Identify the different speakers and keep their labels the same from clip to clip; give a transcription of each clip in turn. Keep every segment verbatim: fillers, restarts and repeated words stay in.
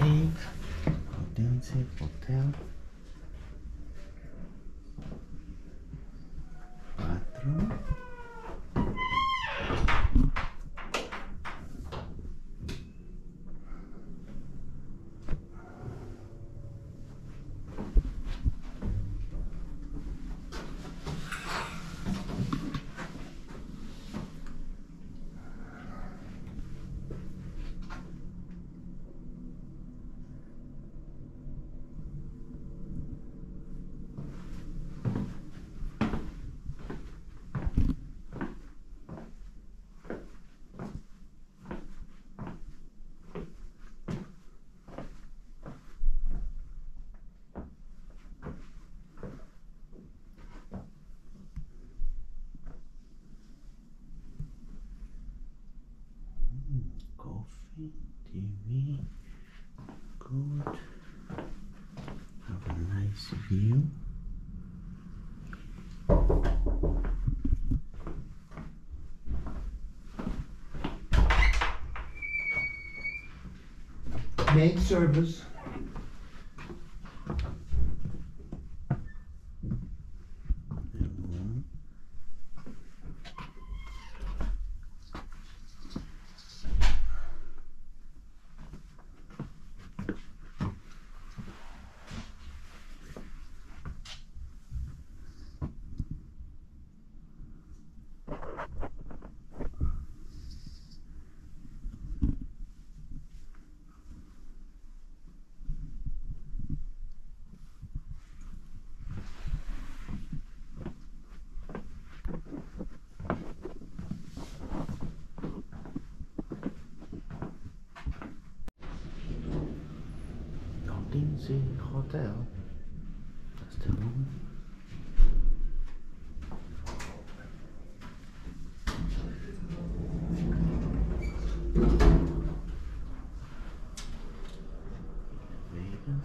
Speaker 1: eight, Odense Hotel, bathroom, coffee, T V, good, have a nice view.
Speaker 2: Main service.
Speaker 1: And Odense Hotel, that's the room. Elevator.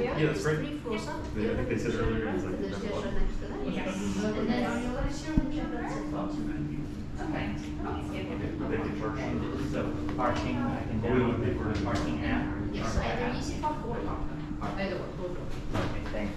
Speaker 3: Yeah,
Speaker 4: Yeah, that's
Speaker 3: it's
Speaker 4: great.
Speaker 3: three floors up.
Speaker 4: They- I think they said earlier it was like
Speaker 3: There's
Speaker 4: number
Speaker 3: just
Speaker 4: one.
Speaker 3: next to that.
Speaker 5: Yes.
Speaker 3: And then on your left side, check that's it.
Speaker 5: Okay.
Speaker 4: They can charge you.
Speaker 6: So parking, I can
Speaker 4: Oh, we would
Speaker 6: download
Speaker 4: pay
Speaker 6: the
Speaker 4: for it.
Speaker 6: parking app.
Speaker 3: Yes, either easy park or park. Either one, both of them.
Speaker 6: Okay, thanks.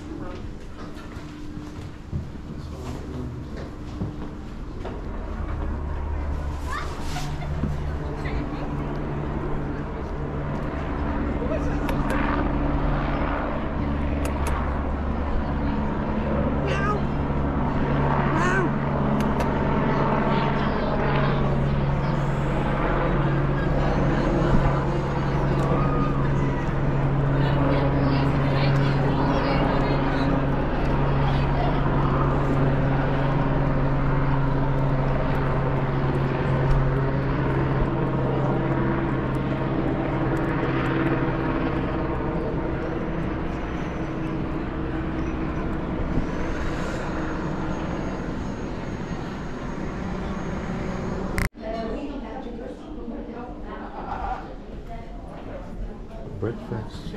Speaker 1: Breakfast.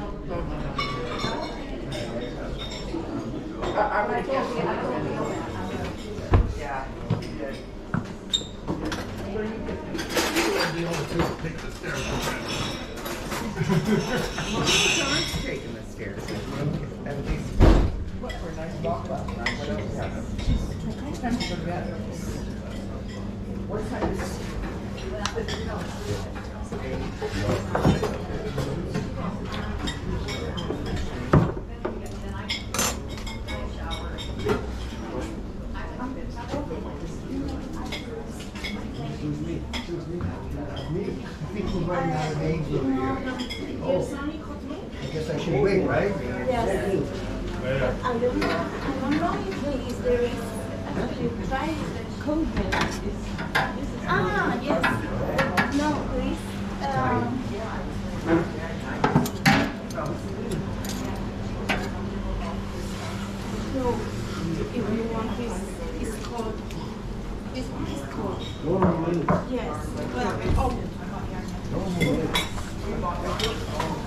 Speaker 7: Taking the stairs. At least. What for a nice walk last night. What else happened? What time to go to bed? What time is me? I think we're running out of names over here. Oh. I guess I should wait, right?
Speaker 8: Yes. I don't know, I don't know if there is, there is, actually try the code there. Ah, yes. No, please. Um, so, if you want this, it's called, this one is called. Yes. Well, oh.